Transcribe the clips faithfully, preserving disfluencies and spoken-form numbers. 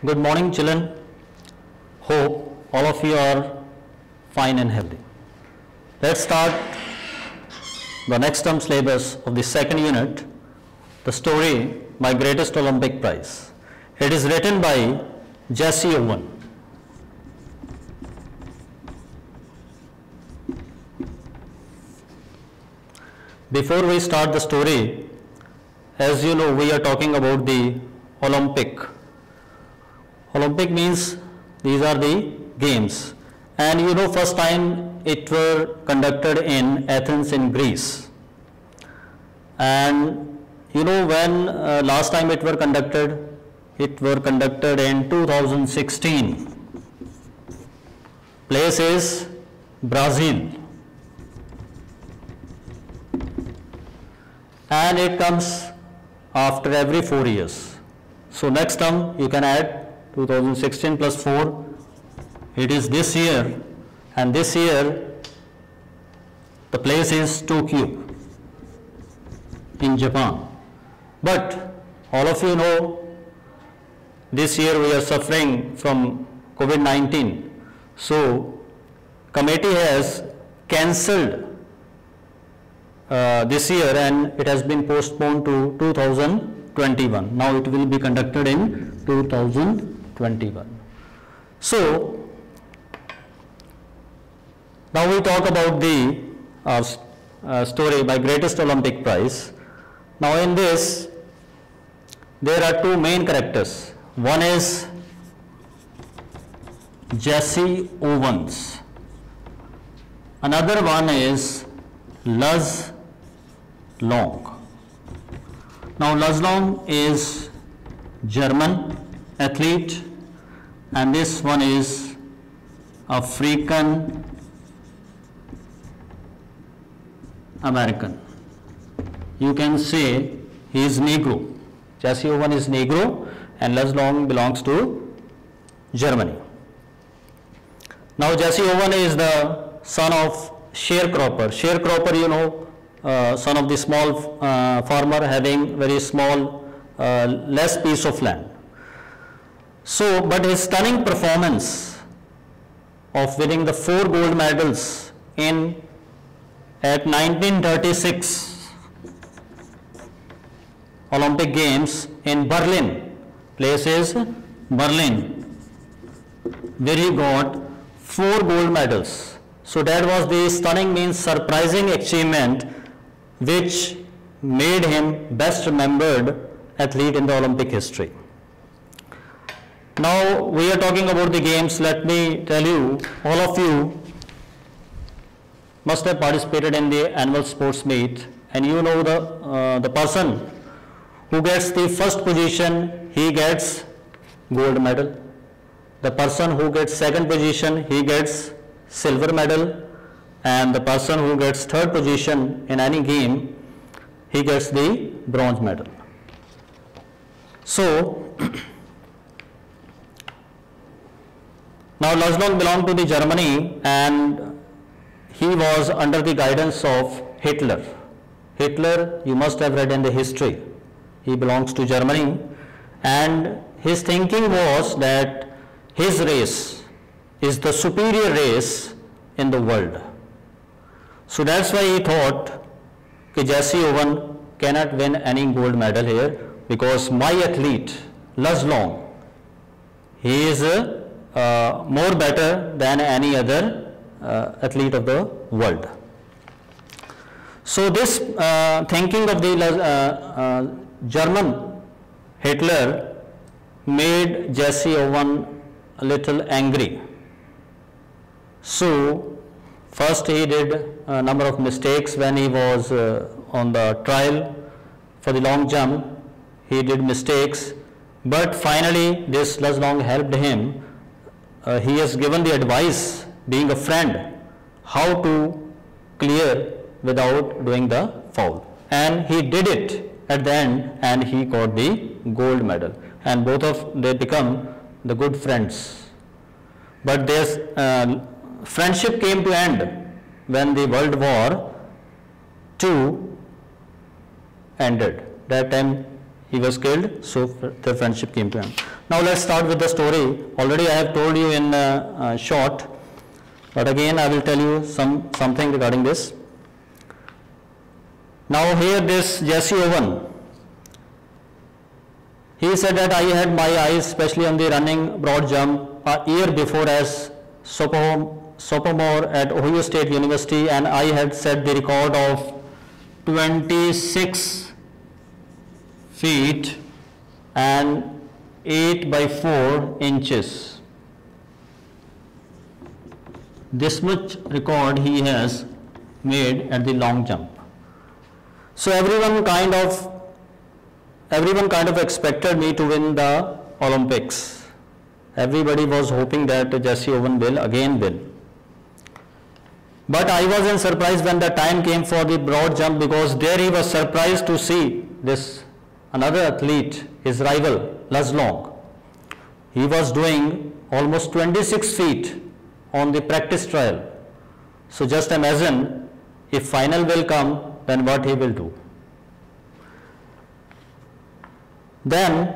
Good morning, children. Hope all of you are fine and healthy. Let's start the next term syllabus of the second unit, the story My Greatest Olympic Prize. It is written by Jesse Owen. Before we start the story, as you know, we are talking about the Olympic. Olympic means these are the games, and you know, first time it were conducted in Athens in Greece, and you know when uh, last time it were conducted, it were conducted in two thousand sixteen. Place is Brazil, and it comes after every four years. So next term you can add two thousand sixteen plus four, it is this year, and this year the place is Tokyo in Japan. But all of you know this year we are suffering from COVID nineteen, so committee has cancelled Uh, this year, and it has been postponed to two thousand twenty-one. Now it will be conducted in two thousand twenty-one. So now we talk about the uh, uh, story My Greatest Olympic Prize. Now in this there are two main characters. One is Jesse Owens. Another one is Luz Long. Now Luz Long is German athlete, and this one is African American. You can say he is Negro. Jesse Owen is Negro and Luz Long belongs to Germany. Now Jesse Owen is the son of sharecropper. Sharecropper, you know, uh, son of the small uh, farmer having very small, uh, less piece of land. So, but his stunning performance of winning the four gold medals in at nineteen thirty-six Olympic Games in Berlin, place is Berlin, where he got four gold medals. So that was the stunning, means surprising achievement which made him best remembered athlete in the Olympic history. Now we are talking about the games. Let me tell you, all of you must have participated in the annual sports meet, and you know the, uh, the person who gets the first position, he gets gold medal. The person who gets second position, he gets silver medal, and the person who gets third position in any game, he gets the bronze medal. So now Luz Long belonged to the Germany, and he was under the guidance of Hitler. Hitler, you must have read in the history, he belongs to Germany, and his thinking was that his race is the superior race in the world. So that's why he thought that Jesse Owen cannot win any gold medal here, because my athlete Luz Long, he is uh, uh, more better than any other uh, athlete of the world. So this uh, thinking of the uh, uh, German Hitler made Jesse Owen a little angry. So first he did a number of mistakes when he was uh, on the trial for the long jump. He did mistakes, but finally this Luz Long helped him. Uh, he has given the advice, being a friend, how to clear without doing the foul, and he did it at the end, and he got the gold medal, and both of they become the good friends. But their uh, friendship came to end when the World War Two ended. That time he was killed, so their friendship came to an end. Now let's start with the story. Already I have told you in uh, uh, short, but again I will tell you some something regarding this. Now here this Jesse Owen, he said that I had my eyes especially on the running broad jump a year before as sophomore at Ohio State University, and I had set the record of twenty-six feet and eight by four inches. This much record he has made at the long jump. So everyone kind of everyone kind of expected me to win the Olympics. Everybody was hoping that Jesse Owen will again win. But I wasn't surprised when the time came for the broad jump, because there he was surprised to see this another athlete, his rival, Luz Long. He was doing almost twenty-six feet on the practice trial. So just imagine if final will come, then what he will do. Then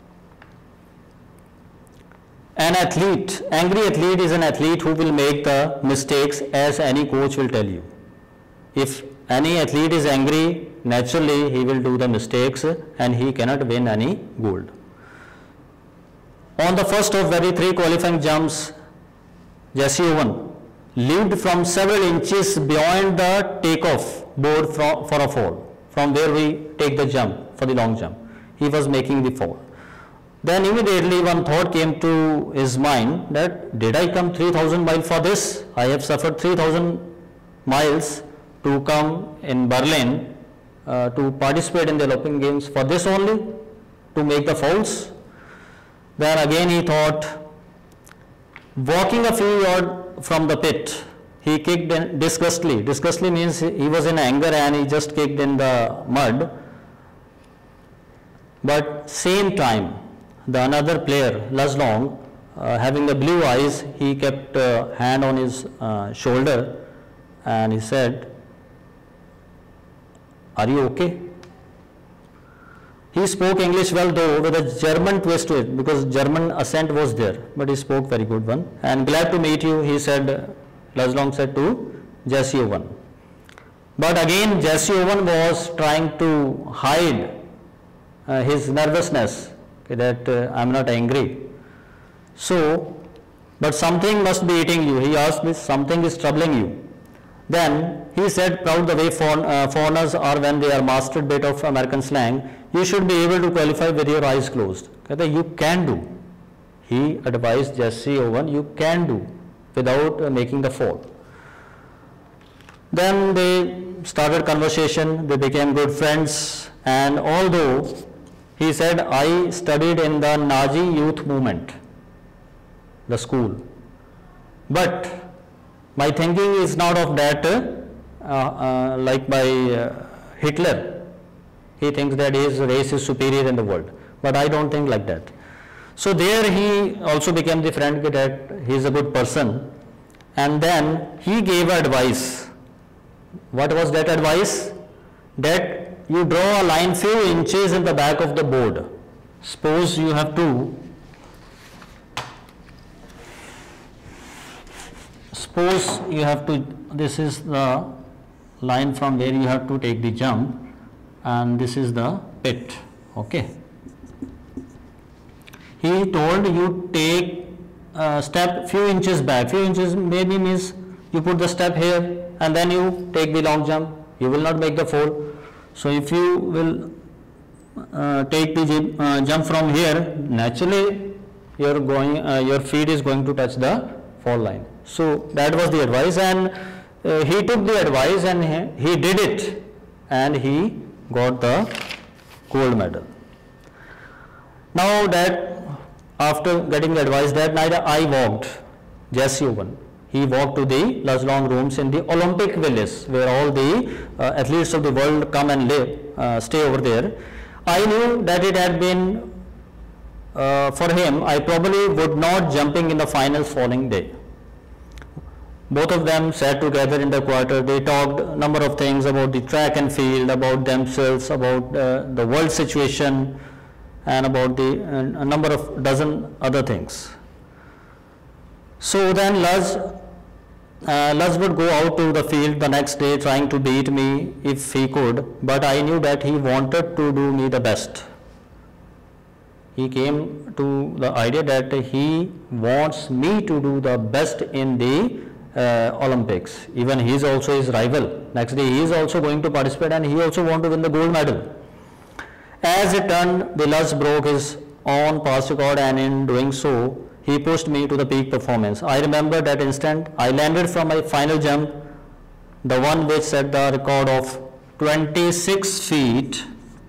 an athlete, angry athlete is an athlete who will make the mistakes, as any coach will tell you. If any athlete is angry, naturally he will do the mistakes and he cannot win any gold. On the first of very three qualifying jumps, Jesse Owen leaped from several inches beyond the takeoff board for, for a fall, from where we take the jump for the long jump. He was making the fall. Then immediately one thought came to his mind that, did I come three thousand miles for this? I have suffered three thousand miles to come in Berlin uh, to participate in the Olympic Games for this only, to make the falls. Then again he thought, walking a few yards from the pit, he kicked in disgustedly. Disgustedly means he was in anger and he just kicked in the mud. But same time, the another player, Luz Long, uh, having the blue eyes, he kept a hand on his uh, shoulder and he said, are you okay? He spoke English well, though with a German twist to it, because German accent was there, but he spoke very good one. And glad to meet you, he said, Luz Long said to Jesse Owen. But again, Jesse Owen was trying to hide uh, his nervousness, okay, that uh, I am not angry. So, but something must be eating you. He asked me, something is troubling you. Then he said, proud the way foreign, uh, foreigners are when they are mastered bit of American slang, you should be able to qualify with your eyes closed. Okay, you can do. He advised Jesse Owen, you can do without uh, making the fall. Then they started conversation, they became good friends, and although he said, I studied in the Nazi youth movement, the school, but my thinking is not of that uh, uh, like by uh, Hitler. He thinks that his race is superior in the world, but I don't think like that. So there he also became the friend that he is a good person, and then he gave advice. What was that advice? That you draw a line few inches in the back of the board. Suppose you have to Suppose you have to, this is the line from where you have to take the jump, and this is the pit, okay. He told you take a step few inches back, few inches maybe means you put the step here and then you take the long jump, you will not make the fall. So if you will uh, take the uh, jump from here, naturally your going, uh, your feet is going to touch the fall line. So that was the advice, and uh, he took the advice and he, he did it, and he got the gold medal. Now that after getting the advice that night, I walked, Jesse Owen, he walked to the Luz Long rooms in the Olympic Village, where all the uh, athletes of the world come and live, uh, stay over there. I knew that it had been uh, for him, I probably would not jumping in the finals following day. Both of them sat together in the quarter. They talked a number of things about the track and field, about themselves, about uh, the world situation, and about the uh, a number of dozen other things. So then Luz, uh, Luz would go out to the field the next day trying to beat me if he could, but I knew that he wanted to do me the best. He came to the idea that he wants me to do the best in the uh, Olympics. Even he is also his rival. Next day he is also going to participate and he also wants to win the gold medal. As it turned, the Luz broke his own past record, and in doing so, he pushed me to the peak performance. I remember that instant. I landed from my final jump, the one which set the record of twenty-six feet,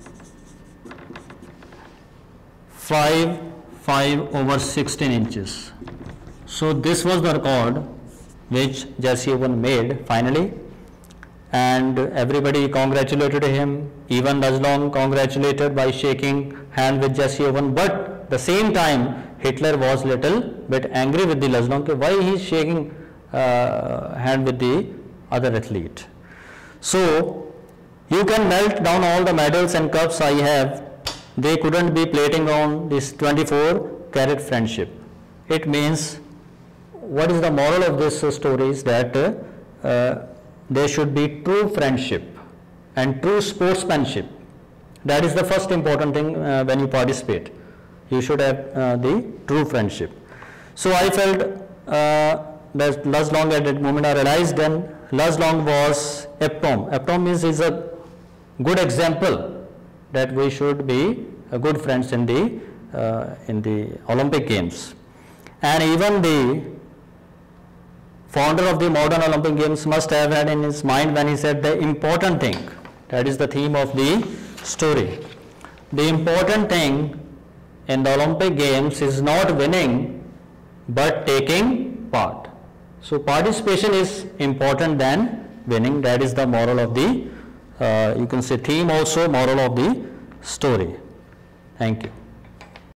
five, five over sixteen inches. So this was the record which Jesse Owens made finally, and everybody congratulated him. Even Luz Long congratulated by shaking hand with Jesse Owens, but at the same time Hitler was little bit angry with the Luz Long, why he is shaking uh, hand with the other athlete. So you can melt down all the medals and cups I have, they couldn't be plating on this twenty-four carat friendship. It means, what is the moral of this story is that uh, uh, there should be true friendship and true sportsmanship. That is the first important thing uh, when you participate. You should have uh, the true friendship. So I felt uh, that Luz Long at that moment, I realized then Luz Long was epitome. Epitome means is a good example that we should be uh, good friends in the uh, in the Olympic Games. And even the founder of the modern Olympic Games must have had in his mind when he said the important thing, that is the theme of the story. The important thing in the Olympic Games is not winning but taking part. So participation is important than winning. That is the moral of the, uh, you can say theme also, moral of the story. Thank you.